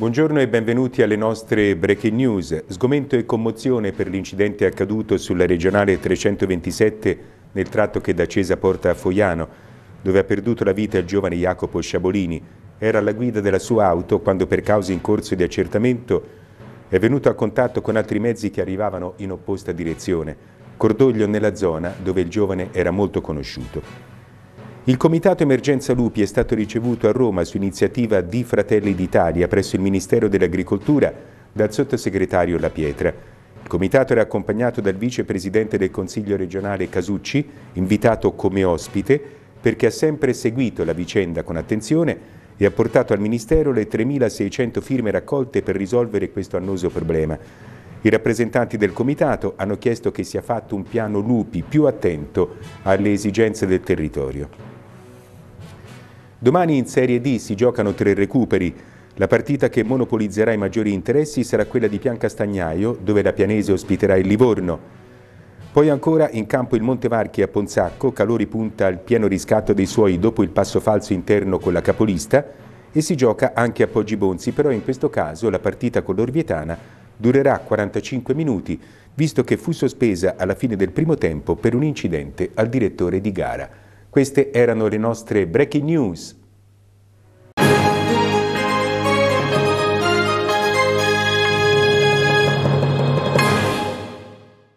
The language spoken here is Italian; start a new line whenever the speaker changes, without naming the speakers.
Buongiorno e benvenuti alle nostre Breaking News. Sgomento e commozione per l'incidente accaduto sulla regionale 327 nel tratto che da Cesa porta a Foiano, dove ha perduto la vita il giovane Jacopo Sciabolini. Era alla guida della sua auto quando, per cause in corso di accertamento, è venuto a contatto con altri mezzi che arrivavano in opposta direzione. Cordoglio nella zona dove il giovane era molto conosciuto. Il Comitato Emergenza Lupi è stato ricevuto a Roma su iniziativa di Fratelli d'Italia presso il Ministero dell'Agricoltura dal sottosegretario La Pietra. Il Comitato era accompagnato dal vicepresidente del Consiglio regionale Casucci, invitato come ospite perché ha sempre seguito la vicenda con attenzione e ha portato al Ministero le 3.600 firme raccolte per risolvere questo annoso problema. I rappresentanti del Comitato hanno chiesto che sia fatto un piano lupi più attento alle esigenze del territorio. Domani in Serie D si giocano 3 recuperi. La partita che monopolizzerà i maggiori interessi sarà quella di Piancastagnaio, dove la Pianese ospiterà il Livorno. Poi ancora in campo il Montevarchi a Ponzacco, Calori punta al pieno riscatto dei suoi dopo il passo falso interno con la capolista, e si gioca anche a Poggibonsi, però in questo caso la partita con l'Orvietana durerà 45 minuti, visto che fu sospesa alla fine del primo tempo per un incidente al direttore di gara. Queste erano le nostre Breaking News.